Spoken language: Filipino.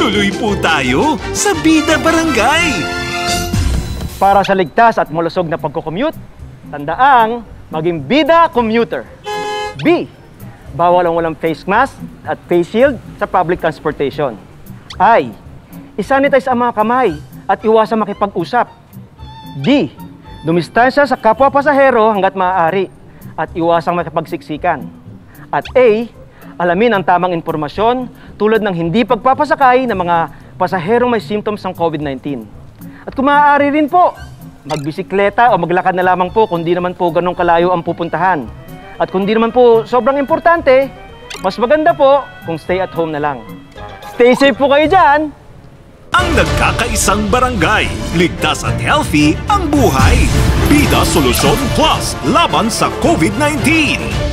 Tuloy po tayo sa BIDA Barangay! Para sa ligtas at malusog na pagko-commute, tandaang maging BIDA commuter. B. Bawal ang walang face mask at face shield sa public transportation. I. Isanitize ang mga kamay at iwasang makipag-usap. D. Dumistansya sa kapwa pasahero hanggat maaari at iwasang makipagsiksikan. At A. Alamin ang tamang impormasyon tulad ng hindi pagpapasakay ng mga pasaherong may symptoms ng COVID-19. At kung maaari rin po, magbisikleta o maglakad na lamang po kung di naman po ganong kalayo ang pupuntahan. At kung di naman po sobrang importante, mas maganda po kung stay at home na lang. Stay safe po kayo dyan! Ang nagkakaisang barangay, ligtas at healthy ang buhay. BIDA Solusyon Plus laban sa COVID-19.